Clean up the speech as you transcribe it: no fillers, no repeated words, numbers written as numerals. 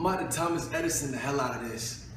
I'm about to Thomas Edison the hell out of this.